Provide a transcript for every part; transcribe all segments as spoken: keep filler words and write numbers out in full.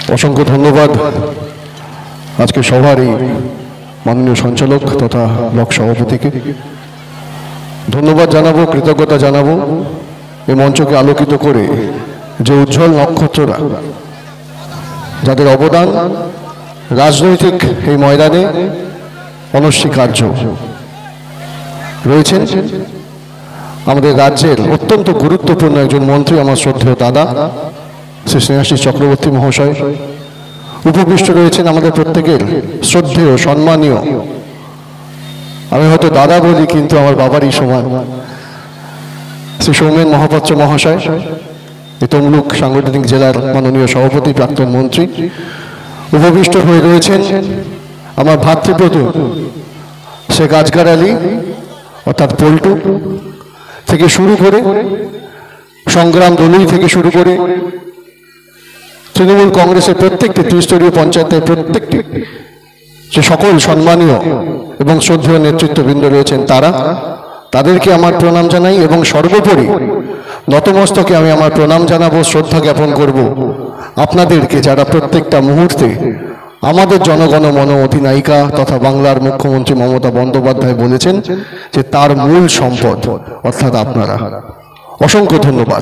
অসংখ্য ধন্যবাদ আজকে সভার এই মাননীয় সঞ্চালক তথা ব্লক সভাপতিকে ধন্যবাদ জানাবো, কৃতজ্ঞতা জানাবো এই মঞ্চকে আলোকিত করে যে উজ্জ্বল নক্ষত্ররা যাদের অবদান রাজনৈতিক এই ময়দানে অনস্বীকার্য রয়েছেন। আমাদের রাজ্যের অত্যন্ত গুরুত্বপূর্ণ একজন মন্ত্রী আমার শ্রদ্ধেয় দাদা শ্রী স্নেহাশিস চক্রবর্তী মহাশয়, উপবিষ্ট রয়েছেন আমাদের প্রত্যেকের শ্রদ্ধেয় সম্মানীয়, আমি হয়তো দাদা বলি কিন্তু আমার বাবারই সমান, শ্রী সৌমেন মহাপাত্র মহাশয়, এই তমলুক সাংগঠনিক জেলার মাননীয় সভাপতি প্রাক্তন মন্ত্রী। উপবিষ্ট হয়ে রয়েছেন আমার ভাতৃপ্রত শেখ আজগার আলী অর্থাৎ পল্টু থেকে শুরু করে সংগ্রাম দলুই থেকে শুরু করে তৃণমূল কংগ্রেসের প্রত্যেকটি ত্রিস্তরীয় পঞ্চায়েতের প্রত্যেকটি যে সকল সম্মানীয় এবং শ্রদ্ধেয় নেতৃত্ববৃন্দ রয়েছেন তারা, তাদেরকে আমার প্রণাম জানাই এবং সর্বোপরি নতমস্তকে আমি আমার প্রণাম জানাবো, শ্রদ্ধা জ্ঞাপন করব আপনাদেরকে যারা প্রত্যেকটা মুহূর্তে আমাদের জনগণ মন অধিনায়িকা তথা বাংলার মুখ্যমন্ত্রী মমতা বন্দ্যোপাধ্যায় বলেছেন যে তার মূল সম্পদ অর্থাৎ আপনারা। অসংখ্য ধন্যবাদ।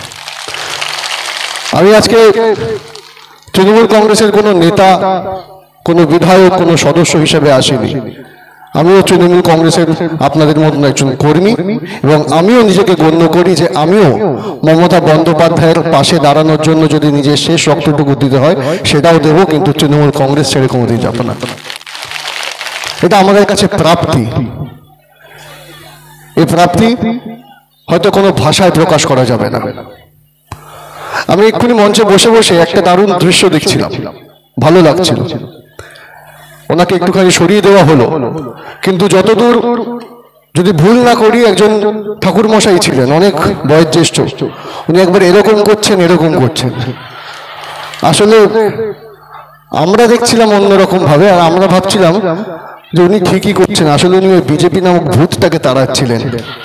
আমি আজকে তৃণমূল কংগ্রেসের কোনো নেতা, কোনো বিধায়ক, কোনো সদস্য হিসেবে আসিনি। আমিও তৃণমূল কংগ্রেসের আপনাদের মতন একজন কর্মী এবং আমিও নিজেকে গণ্য করি যে আমিও মমতা বন্দ্যোপাধ্যায়ের পাশে দাঁড়ানোর জন্য যদি নিজের শেষ রক্তটুকু দিতে হয় সেটাও দেবো, কিন্তু তৃণমূল কংগ্রেস ছেড়ে কোনোদিন যাব না। এটা আমাদের কাছে প্রাপ্তি। এই প্রাপ্তি হয়তো কোনো ভাষায় প্রকাশ করা যাবে না। আমি এক্ষুনি মঞ্চে বসে বসে একটা দারুণ দৃশ্য দেখছিলাম, ভালো লাগছিল। ওনাকে একটুখানি সরিয়ে দেওয়া হলো, কিন্তু যতদূর যদি ভুল না করি একজন ঠাকুর মশাই ছিলেন, অনেক বয়োজ্যেষ্ঠ, উনি একবার এরকম করছেন এরকম করছেন। আসলে আমরা দেখছিলাম অন্যরকম ভাবে, আর আমরা ভাবছিলাম যে উনি ঠিকই করছেন। আসলে উনি ওই বিজেপি নামক ভূতটাকে তাড়াচ্ছিলেন।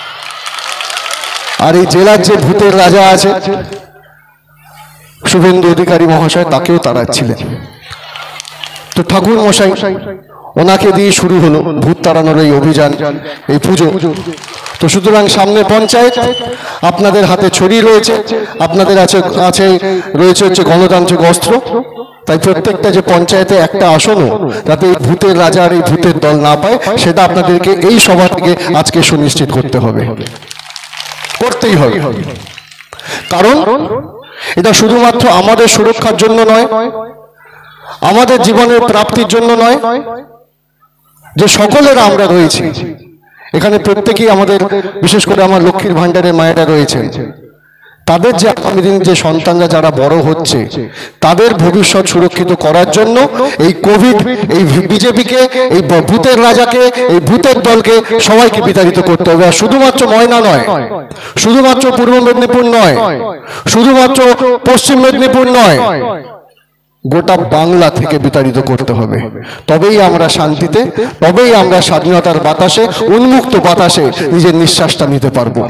আর এই জেলার যে ভূতের রাজা আছে শুভেন্দু অধিকারী মহাশয়, তাকেও তাড়াচ্ছিলেন। তো ঠাকুর মশাই ওনাকে দিয়ে শুরু হলো ভূত তাড়ানোর এই অভিযান, এই পুজো। তো সুতরাং সামনে পঞ্চায়েত, আপনাদের হাতে ছড়ি রয়েছে, আপনাদের আছে আছে রয়েছে হচ্ছে গণতান্ত্রিক অস্ত্র। তাই প্রত্যেকটা যে পঞ্চায়েতে একটা আসনও যাতে এই ভূতের রাজা আর এই ভূতের দল না পায় সেটা আপনাদেরকে এই সভা থেকে আজকে সুনিশ্চিত করতে হবে, করতেই হবে। কারণ এটা শুধুমাত্র আমাদের সুরক্ষার জন্য নয়, আমাদের জীবনের প্রাপ্তির জন্য নয়, যে সকলের আমরা রয়েছি এখানে প্রত্যেকেই আমাদের, বিশেষ করে আমার লক্ষ্মীর ভাণ্ডারের মায়েরা রয়েছেন, তাদের যে আগামী দিন যে সন্তানরা যারা বড় হচ্ছে তাদের ভবিষ্যৎ সুরক্ষিত করার জন্য এই কোভিড, এই বিজেপিকে, এই ভূতের রাজাকে, এই ভূতের দলকে সবাইকে বিতাড়িত করতে হবে। আর শুধুমাত্র ময়না নয়, শুধুমাত্র পূর্ব মেদিনীপুর নয়, শুধুমাত্র পশ্চিম মেদিনীপুর নয়, গোটা বাংলা থেকে বিতাড়িত করতে হবে। তবেই আমরা শান্তিতে, তবেই আমরা স্বাধীনতার বাতাসে, উন্মুক্ত বাতাসে নিজের নিঃশ্বাসটা নিতে পারবো।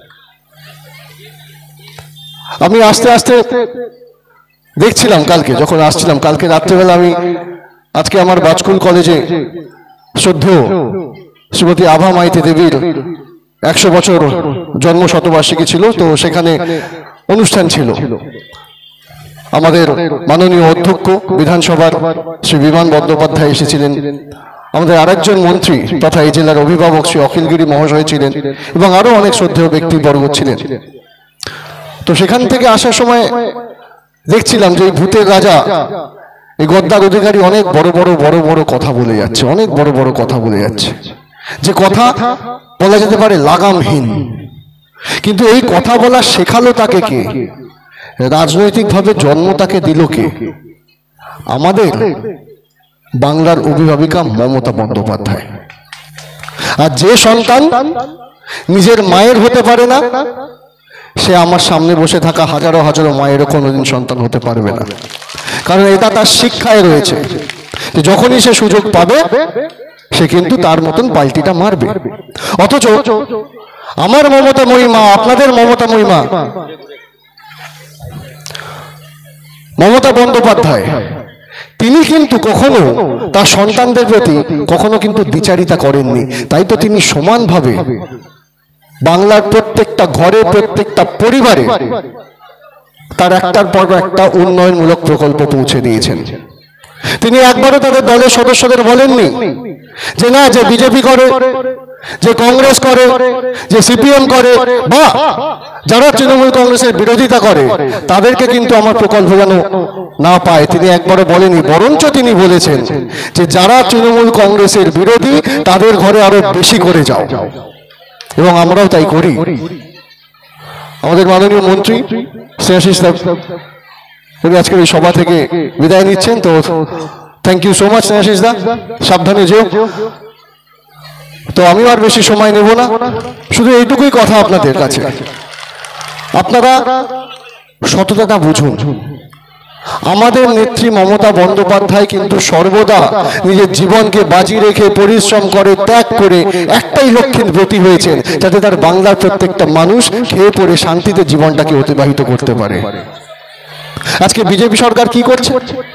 আমি আস্তে আস্তে দেখছিলাম কালকে যখন আসছিলাম, কালকে রাত্রেবেলা আমি আজকে আমার বাজকুল কলেজে শ্রদ্ধেয় শ্রীমতী আভা মাইতি দেবীর একশো বছর জন্ম শতবার্ষিকী ছিল। তো সেখানে অনুষ্ঠান ছিল। আমাদের মাননীয় অধ্যক্ষ বিধানসভার শ্রী বিমান বন্দ্যোপাধ্যায় এসেছিলেন, আমাদের আরেকজন মন্ত্রী তথা এই জেলার অভিভাবক শ্রী অখিলগিরি মহাশয় ছিলেন এবং আরো অনেক শ্রদ্ধেয় ব্যক্তিবর্গ ছিলেন। তো সেখান থেকে আসার সময় দেখছিলাম যে এই ভূতের রাজা, এই গদ্দার অধিকারী অনেক বড় বড় বড় বড় কথা বলে যাচ্ছে, অনেক বড় বড় কথা বলে যাচ্ছে, যে কথা বলা যেতে পারে লাগামহীন। কিন্তু এই কথা বলা শেখালো তাকে কে? রাজনৈতিকভাবে জন্ম তাকে দিল কে? আমাদের বাংলার অভিভাবিকা মমতা বন্দ্যোপাধ্যায়। আর যে সন্তান নিজের মায়ের হতে পারে না, সে আমার সামনে বসে থাকা হাজারো হাজারো মায়েরও কোনোদিন সন্তান হতে পারবে না। কারণ এটা তার শিক্ষায় রয়েছে যে যখনই সে সুযোগ পাবে সে কিন্তু তার মতন পাল্টিটা মারবে। অথচ আমার মমতাময়ী মা, আপনাদের মমতাময়ী মা মমতা বন্দ্যোপাধ্যায় তিনি কিন্তু কখনো তার সন্তানদের প্রতি কখনো কিন্তু দ্বিচারিতা করেননি। তাই তো তিনি সমানভাবে বাংলার প্রত্যেকটা ঘরে প্রত্যেকটা পরিবারে তার একটার পর একটা উন্নয়নমূলক প্রকল্প পৌঁছে দিয়েছেন। তিনি একবারও তাদের দলের সদস্যদের বলেননি যে না, যে বিজেপি করে, যে কংগ্রেস করে, যে সিপিএম করে, বা যারা তৃণমূল কংগ্রেসের বিরোধিতা করে তাদেরকে কিন্তু আমার প্রকল্প যেন না পায়, তিনি একবারও বলেনি। বরঞ্চ তিনি বলেছেন যে যারা তৃণমূল কংগ্রেসের বিরোধী তাদের ঘরে আরো বেশি করে যাও, এবং আমরাও তাই করি। আমাদের মাননীয় মন্ত্রী শ্রেয়াশিস উনি আজকের এই সভা থেকে বিদায় নিচ্ছেন, তো thank you so much Shreyashis da, সাবধানে যেও। তো আমি আর বেশি সময় নেব না, শুধু এইটুকুই কথা আপনাদের কাছে, আপনারা সততাটা বুঝুন। আমাদের নেত্রী মমতা বন্দ্যোপাধ্যায় কিন্তু সর্বদা নিজের জীবনকে বাজি রেখে পরিশ্রম করে, ত্যাগ করে একটাই লক্ষ্যে ব্রতী হয়েছেন, যাতে তার বাংলার প্রত্যেকটা মানুষ খেয়ে পড়ে শান্তিতে জীবনটাকে অতিবাহিত করতে পারে। আজকে বিজেপি সরকার কি করছে?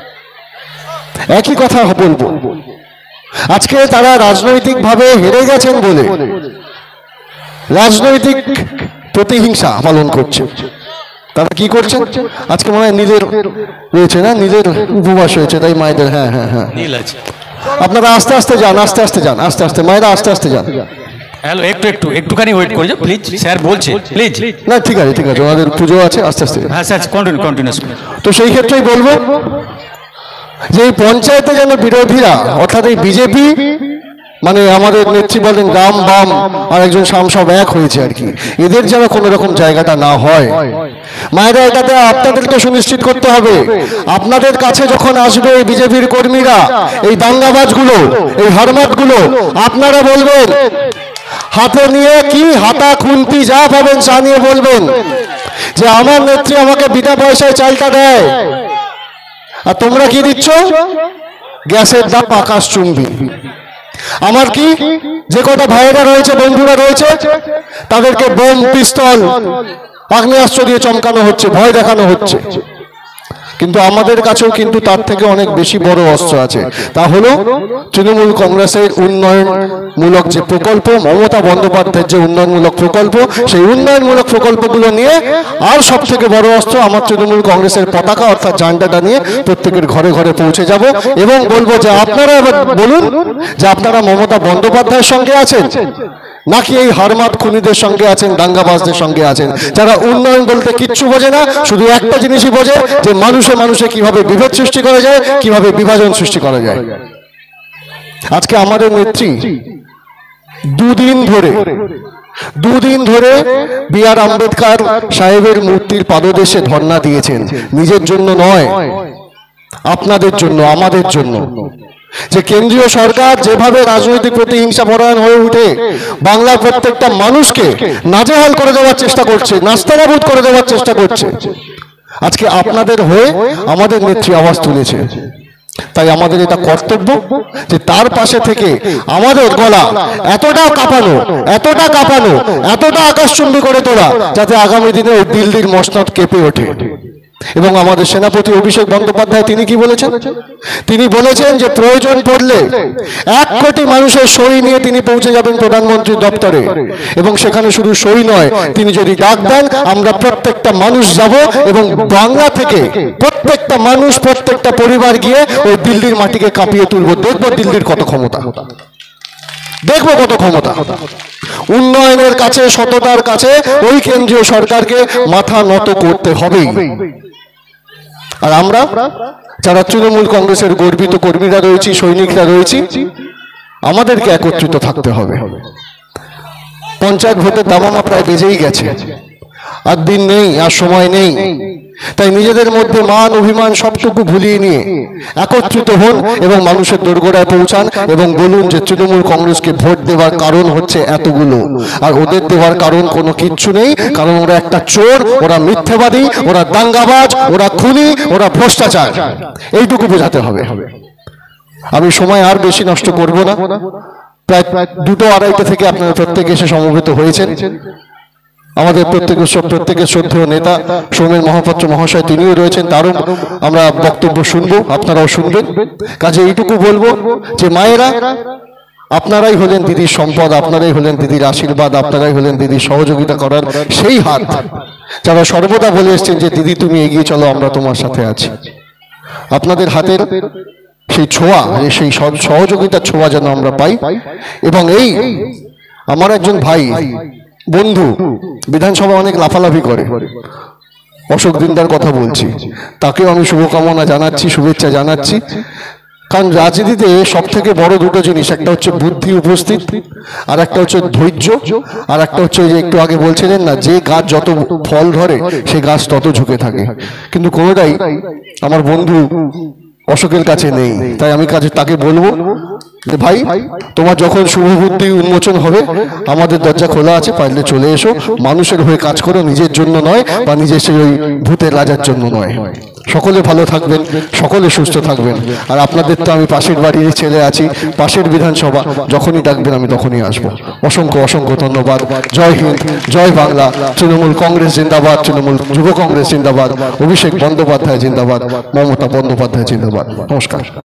একই কথা বলবো, আজকে তারা রাজনৈতিক ভাবে হেরে গেছেন বলে রাজনৈতিক প্রতিহিংসা পালন করছে। তারা কি করছে? আজকে মনে হয় নীলের রয়েছে না, নীলের উপবাস হয়েছে, তাই মায়েদের, হ্যাঁ হ্যাঁ হ্যাঁ আপনারা আস্তে আস্তে যান, আস্তে আস্তে যান, আস্তে আস্তে মায়েরা আস্তে আস্তে যান। হ্যালো, একটু একটু একটুখানি ওয়েট করে যাও প্লিজ, স্যার বলছে প্লিজ। না ঠিক আছে ঠিক আছে, ওনাদের পুজো আছে, আস্তে আস্তে। হ্যাঁ স্যার, কন্টিনিউ কন্টিনিউস। তো সেই ক্ষেত্রেই বলবো যে এই পঞ্চায়েতে যেন বিরোধীরা, অর্থাৎ এই বিজেপি মানে আমাদের নেত্রী বলেন রাম বাম আর একজন শাম সব এক হয়েছে আর কি, এদের যেন কোনো রকম জায়গাটা না হয়। মায়েরা এটাতে আপনাদেরকে সুনিশ্চিত করতে হবে। আপনাদের কাছে যখন আসবে এই বিজেপির কর্মীরা, এই দাঙ্গাবাজগুলো, এই হারমাতগুলো, আপনারা বলবেন হাতে নিয়ে কি হাতা খুন্তি যা পাবেন চা নিয়ে বলবেন যে আমার নেত্রী আমাকে বিনা পয়সায় চালটা দেয়, আর তোমরা কি দিচ্ছ? গ্যাসের দাম আকাশ চুম্বি। আমার কি যে কটা ভাইয়েরা রয়েছে, বন্ধুরা রয়েছে, তাদেরকে বোম, পিস্তল, আগ্নেয়াস্ত্র দিয়ে চমকানো হচ্ছে, ভয় দেখানো হচ্ছে। কিন্তু আমাদের কাছেও কিন্তু তার থেকে অনেক বেশি বড় অস্ত্র আছে, তা হলো তৃণমূল কংগ্রেসের উন্নয়নমূলক যে প্রকল্প, মমতা বন্দ্যোপাধ্যায়ের যে উন্নয়নমূলক প্রকল্প, সেই উন্নয়নমূলক প্রকল্পগুলো নিয়ে আর সব থেকে বড় অস্ত্র আমার তৃণমূল কংগ্রেসের পতাকা অর্থাৎ ঝান্ডাটা নিয়ে প্রত্যেকের ঘরে ঘরে পৌঁছে যাব এবং বলবো যে আপনারা এবার বলুন যে আপনারা মমতা বন্দ্যোপাধ্যায়ের সঙ্গে আছেন নাকি এই হারমাত খুনিদের সঙ্গে আছেন, দাঙ্গাবাজদের সঙ্গে আছেন, যারা উন্নয়ন বলতে কিচ্ছু বোঝে না, শুধু একটা জিনিসই বোঝে যে মানুষে মানুষে কিভাবে বিভেদ সৃষ্টি করা যায়, কিভাবে বিভাজন সৃষ্টি করা যায়। আজকে আমাদের নেত্রী দুদিন ধরে দুদিন ধরে বি আর আম্বেদকর সাহেবের মূর্তির পাদদেশে ধর্ণা দিয়েছেন, নিজের জন্য নয়, আপনাদের জন্য, আমাদের জন্য। যে কেন্দ্রীয় সরকার যেভাবে রাজনৈতিক প্রতিহিংসা পরায়ণ হয়ে উঠে বাংলার প্রত্যেকটা মানুষকে নাজেহাল করে দেওয়ার চেষ্টা করছে, নাস্তানাবুদ করে দেওয়ার চেষ্টা করছে, আজকে আপনাদের হয়ে আমাদের নেত্রী আওয়াজ তুলেছে। তাই আমাদের এটা কর্তব্য যে তার পাশে থেকে আমাদের গলা এতটা কাঁপানো, এতটা কাঁপানো, এতটা আকাশচুম্বী করে তোলা, যাতে আগামী দিনে ওই দিল্লির মসনদ কেঁপে ওঠে। এবং আমাদের সেনাপতি অভিষেক বন্দ্যোপাধ্যায় তিনি কি বলেছেন? তিনি বলেছেন যে প্রয়োজন পড়লে এক কোটি মানুষের সই নিয়ে তিনি পৌঁছে যাবেন প্রধানমন্ত্রীর দপ্তরে, এবং সেখানে শুধু সই নয়, তিনি যদি ডাক দেন আমরা প্রত্যেকটা মানুষ যাব এবং বাংলা থেকে প্রত্যেকটা মানুষ, প্রত্যেকটা পরিবার গিয়ে ওই দিল্লির মাটিকে কাঁপিয়ে তুলব। দেখবো দিল্লির কত ক্ষমতা, দেখবো কত ক্ষমতা। উন্নয়নের কাছে, সততার কাছে ওই কেন্দ্রীয় সরকারকে মাথা নত করতে হবেই। আর আমরা যারা তৃণমূল কংগ্রেসের গর্বিত কর্মীরা রয়েছি, সৈনিকরা রয়েছি, আমাদেরকে একত্রিত থাকতে হবে। পঞ্চায়েত ভোটের দামামা প্রায় বেজেই গেছে, আর দিন নেই, আর সময় নেই। তাই নিজেদের মধ্যে মান অভিমান সবটুকু ভুলিয়ে নিয়ে একত্রিত হন এবং মানুষের দোরগোড়ায় পৌঁছান এবং বলুন যে তৃণমূল কংগ্রেসকে ভোট দেওয়ার কারণ হচ্ছে এতগুলো, আর ওদের দেওয়ার কারণ কোনো কিচ্ছু নেই, কারণ ওরা একটা চোর, ওরা মিথ্যাবাদী, ওরা দাঙ্গাবাজ, ওরা খুনি, ওরা ভ্রষ্টাচার, এইটুকু বোঝাতে হবে। আমি সময় আর বেশি নষ্ট করব না, প্রায় দুটো আড়াইটা থেকে আপনারা প্রত্যেকে এসে সমবেত হয়েছেন। আমাদের প্রত্যেকের প্রত্যেকের শ্রদ্ধেয় নেতা সৌমেন মহাপাত্র মহাশয় তিনিও রয়েছেন, তারও আমরা বক্তব্য শুনবো, আপনারাও শুনবেন। কাজে এইটুকু বলবো যে মায়েরা, আপনারাই হলেন দিদির সম্পদ, আপনারাই হলেন দিদির আশীর্বাদ, আপনারাই হলেন দিদির সহযোগিতা করার সেই হাত যারা সর্বদা বলে এসছেন যে দিদি তুমি এগিয়ে চলো, আমরা তোমার সাথে আছি। আপনাদের হাতের সেই ছোঁয়া, সেই সহযোগিতার ছোঁয়া যেন আমরা পাই। এবং এই আমার একজন ভাই বন্ধু বিধানসভা অনেক লাফালাফি করে, অশোক দিনদার কথা বলছি, তাকেও আমি শুভকামনা জানাচ্ছি, শুভেচ্ছা জানাচ্ছি। কারণ রাজনীতিতে সব থেকে বড় দুটো জিনিস, একটা হচ্ছে বুদ্ধি উপস্থিত, আর একটা হচ্ছে ধৈর্য, আর একটা হচ্ছে যে একটু আগে বলছিলেন না, যে গাছ যত ফল ধরে সে গাছ তত ঝুঁকে থাকে। কিন্তু কোনোটাই আমার বন্ধু অশোকের কাছে নেই। তাই আমি কাছে তাকে বলবো যে ভাই, তোমার যখন শুভ বুদ্ধি উন্মোচন হবে আমাদের দরজা খোলা আছে, পারলে চলে এসো, মানুষের হয়ে কাজ করো, নিজের জন্য নয় বা নিজের সেই ওই ভূতের রাজার জন্য নয়। সকলে ভালো থাকবেন, সকলে সুস্থ থাকবেন। আর আপনাদের তো আমি পাশের বাড়ির ছেলে আছি, পাশের বিধানসভা, যখনই ডাকবেন আমি তখনই আসবো। অসংখ্য অসংখ্য ধন্যবাদ। জয় হিন্দ, জয় বাংলা। তৃণমূল কংগ্রেস জিন্দাবাদ, তৃণমূল যুব কংগ্রেস জিন্দাবাদ, অভিষেক বন্দ্যোপাধ্যায় জিন্দাবাদ, মমতা বন্দ্যোপাধ্যায় জিন্দাবাদ। নমস্কার।